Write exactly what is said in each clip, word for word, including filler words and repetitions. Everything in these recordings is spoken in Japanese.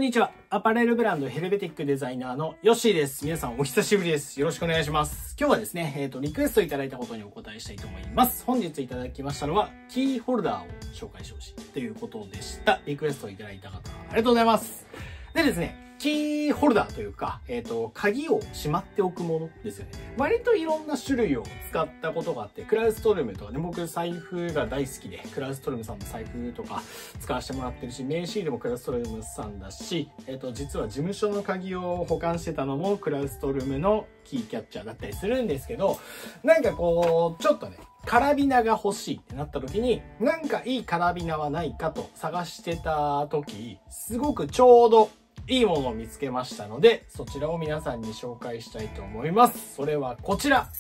にちは。アパレルブランドヘルベティックデザイナーのヨッシーです。皆さんお久しぶりです。よろしくお願いします。今日はですね、えっと、リクエストいただいたことにお答えしたいと思います。本日いただきましたのは、キーホルダーを紹介してほしいということでした。リクエストいただいた方、ありがとうございます。でですね、キーホルダーというか、えっと、鍵をしまっておくものですよね。割といろんな種類を使ったことがあって、クラウストルムとかね、僕財布が大好きで、クラウストルムさんの財布とか使わせてもらってるし、名刺入れもクラウストルムさんだし、えっと、実は事務所の鍵を保管してたのもクラウストルムのキーキャッチャーだったりするんですけど、なんかこう、ちょっとね、カラビナが欲しいってなった時に、なんかいいカラビナはないかと探してた時、すごくちょうどいいものを見つけましたので、そちらを皆さんに紹介したいと思います。それはこちら。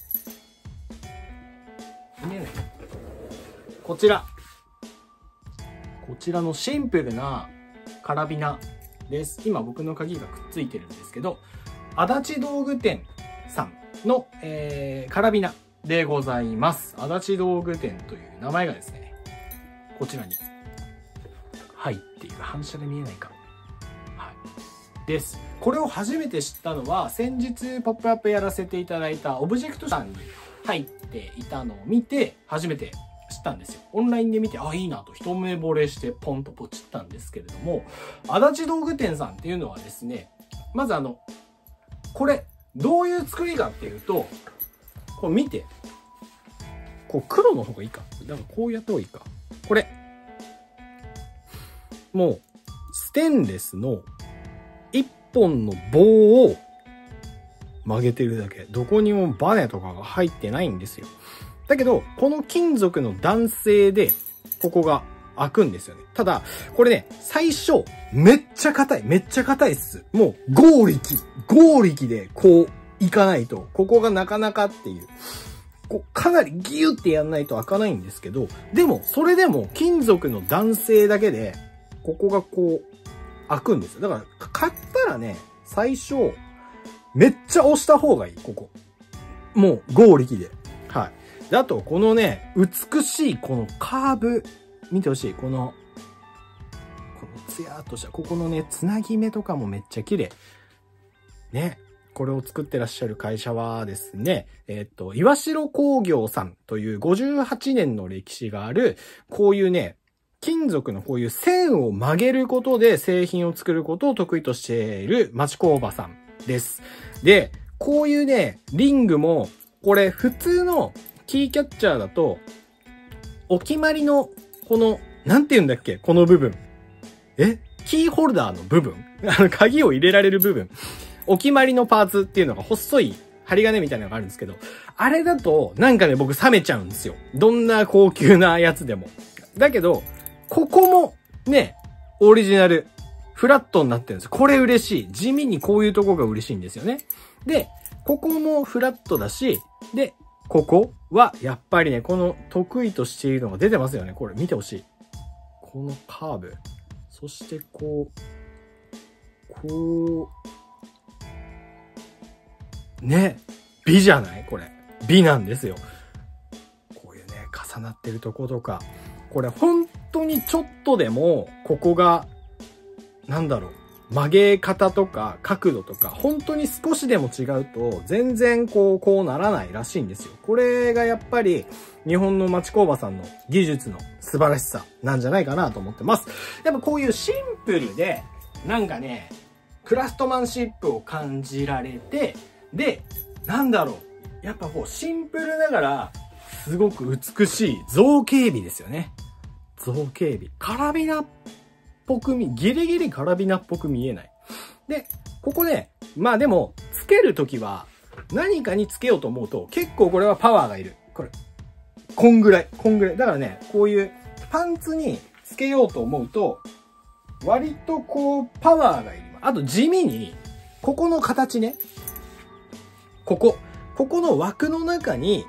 見えない。こちら。こちらのシンプルなカラビナです。今僕の鍵がくっついてるんですけど、足立道具店さんの、えー、カラビナでございます。足立道具店という名前がですね、こちらに入っている。反射で見えないか。です。これを初めて知ったのは、先日ポップアップやらせていただいたオブジェクトさんに入っていたのを見て、初めて知ったんですよ。オンラインで見て、あ、いいなと一目惚れしてポンとポチったんですけれども、足立道具店さんっていうのはですね、まずあの、これ、どういう作りかっていうと、こう見て、こう黒の方がいいか。だからこうやった方がいいか。これ、もう、ステンレスの一本の棒を曲げてるだけ。どこにもバネとかが入ってないんですよ。だけど、この金属の弾性で、ここが開くんですよね。ただ、これね、最初、めっちゃ硬い。めっちゃ硬いっす。もう、合力。合力で、こう、いかないと、ここがなかなかっていう。こうかなりギュってやんないと開かないんですけど、でも、それでも、金属の弾性だけで、ここがこう、開くんですよ。だから、買ったらね、最初、めっちゃ押した方がいい、ここ。もう、合力で。はい。で、あと、このね、美しい、このカーブ、見てほしい。この、このツヤーっとした、ここのね、つなぎ目とかもめっちゃ綺麗。ね。これを作ってらっしゃる会社はですね、えっと、岩城工業さんというごじゅうはちねんの歴史がある、こういうね、金属のこういう線を曲げることで製品を作ることを得意としている町工場さんです。で、こういうね、リングも、これ普通のキーキャッチャーだと、お決まりの、この、なんて言うんだっけこの部分。えキーホルダーの部分あの、鍵を入れられる部分。お決まりのパーツっていうのが細い針金みたいなのがあるんですけど、あれだと、なんかね、僕冷めちゃうんですよ。どんな高級なやつでも。だけど、ここもね、オリジナル、フラットになってるんです。これ嬉しい。地味にこういうとこが嬉しいんですよね。で、ここもフラットだし、で、ここはやっぱりね、この得意としているのが出てますよね。これ見てほしい。このカーブ。そしてこう、こう、ね、美じゃないこれ。美なんですよ。こういうね、重なってるとことか。これ本当にちょっとでも、ここが、なんだろう、曲げ方とか角度とか、本当に少しでも違うと、全然こう、こうならないらしいんですよ。これがやっぱり、日本の町工場さんの技術の素晴らしさなんじゃないかなと思ってます。やっぱこういうシンプルで、なんかね、クラフトマンシップを感じられて、で、なんだろう、やっぱこう、シンプルながら、すごく美しい造形美ですよね。造形美。カラビナっぽく見、ギリギリカラビナっぽく見えない。で、ここね、まあでも、つけるときは、何かにつけようと思うと、結構これはパワーがいる。これ。こんぐらい。こんぐらい。だからね、こういうパンツにつけようと思うと、割とこう、パワーがいる。あと地味に、ここの形ね。ここ。ここの枠の中に、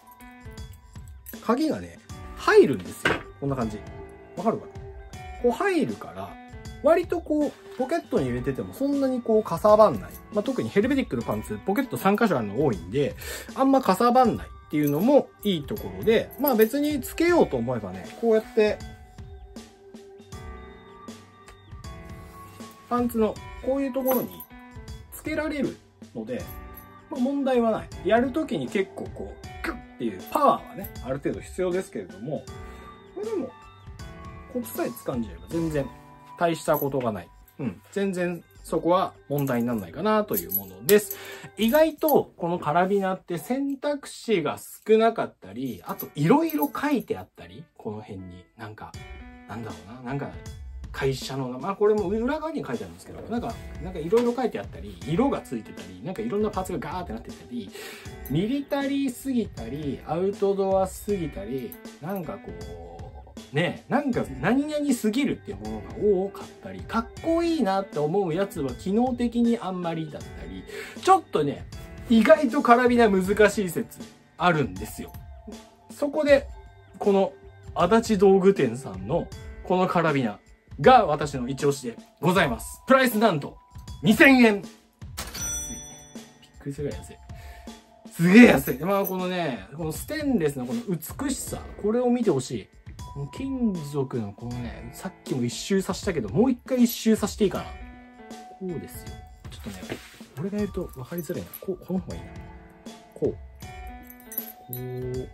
鍵がね、入るんですよ。こんな感じ。わかるかな？こう入るから、割とこう、ポケットに入れててもそんなにこうかさばんない。まあ、特にヘルベティックのパンツ、ポケットさん箇所あるの多いんで、あんまかさばんないっていうのもいいところで、まあ別につけようと思えばね、こうやって、 パンツのこういうところにつけられるので、まあ、問題はない。やるときに結構こう、グッっていうパワーはね、ある程度必要ですけれども、でも、コツさえ掴んじゃえば全然大したことがない。うん。全然そこは問題にならないかなというものです。意外とこのカラビナって選択肢が少なかったり、あといろいろ書いてあったり、この辺になんか、なんだろうな、なんか会社の名前、まあこれも裏側に書いてあるんですけど、なんか、なんかいろいろ書いてあったり、色がついてたり、なんかいろんなパーツがガーってなってたり、ミリタリーすぎたり、アウトドアすぎたり、なんかこう、ねえ、なんか何々すぎるっていうものが多かったり、かっこいいなって思うやつは機能的にあんまりだったり、ちょっとね、意外とカラビナ難しい説あるんですよ。そこで、この足立道具店さんのこのカラビナが私の一押しでございます。プライスなんとにせんえん。びっくりするぐらい安い。すげえ安い。まあこのね、このステンレスのこの美しさ、これを見てほしい。この金属のこのね、さっきも一周さしたけど、もう一回一周さしていいかな。こうですよ。ちょっとね、俺がやると分かりづらいな。こう、この方がいいな。こう。こう。何の動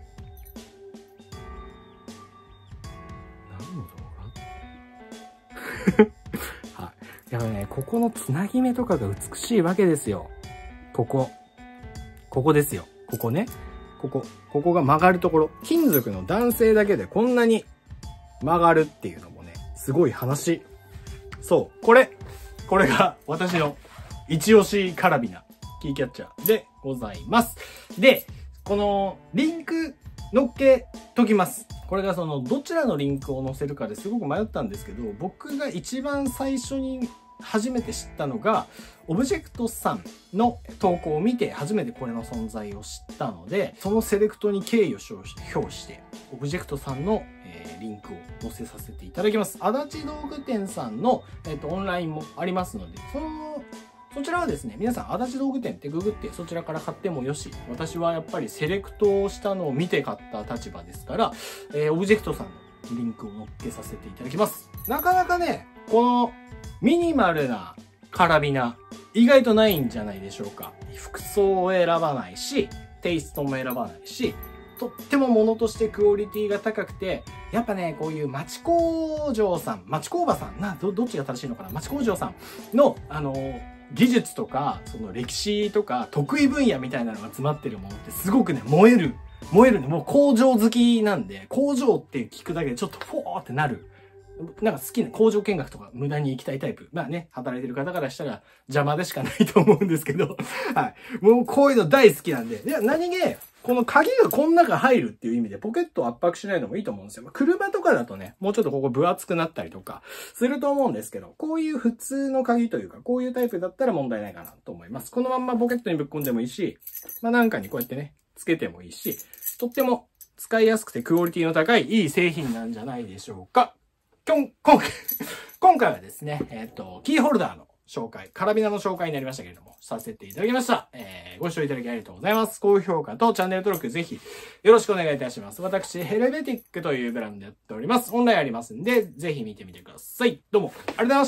画はい。やっぱね、ここのつなぎ目とかが美しいわけですよ。ここ。ここですよ。ここね。ここ、ここが曲がるところ。金属の男性だけでこんなに曲がるっていうのもね、すごい話。そう、これ、これが私の一押しカラビナ、キーキャッチャーでございます。で、このリンク乗っけときます。これがその、どちらのリンクを載せるかですごく迷ったんですけど、僕が一番最初に初めて知ったのが、オブジェクトさんの投稿を見て初めてこれの存在を知ったので、そのセレクトに敬意を表して、オブジェクトさんの、えー、リンクを載せさせていただきます。足立道具店さんの、えーと、オンラインもありますので、その、そちらはですね、皆さん足立道具店ってググってそちらから買ってもよし、私はやっぱりセレクトをしたのを見て買った立場ですから、えー、オブジェクトさんのリンクを載っけさせていただきます。なかなかね、このミニマルなカラビナ、意外とないんじゃないでしょうか。服装を選ばないし、テイストも選ばないし、とっても物としてクオリティが高くて、やっぱね、こういう町工場さん、町工場さん、な、ど、どっちが正しいのかな、町工場さんの、あの、技術とか、その歴史とか、得意分野みたいなのが詰まってるものってすごくね、燃える。燃えるね。もう工場好きなんで、工場って聞くだけでちょっとフォーってなる。なんか好きな工場見学とか無駄に行きたいタイプ。まあね、働いてる方からしたら邪魔でしかないと思うんですけど、はい。もうこういうの大好きなんで。いや、何気、この鍵がこの中入るっていう意味でポケットを圧迫しないのもいいと思うんですよ。車とかだとね、もうちょっとここ分厚くなったりとかすると思うんですけど、こういう普通の鍵というか、こういうタイプだったら問題ないかなと思います。このまんまポケットにぶっ込んでもいいし、まあなんかにこうやってね、つけてもいいし、とっても使いやすくてクオリティの高いいい製品なんじゃないでしょうか。今回、今回はですね、えっと、キーホルダーの紹介、カラビナの紹介になりましたけれども、させていただきました。えー、ご視聴いただきありがとうございます。高評価とチャンネル登録ぜひよろしくお願いいたします。私、ヘルベティックというブランドでやっております。オンラインありますんで、ぜひ見てみてください。どうもありがとうございました。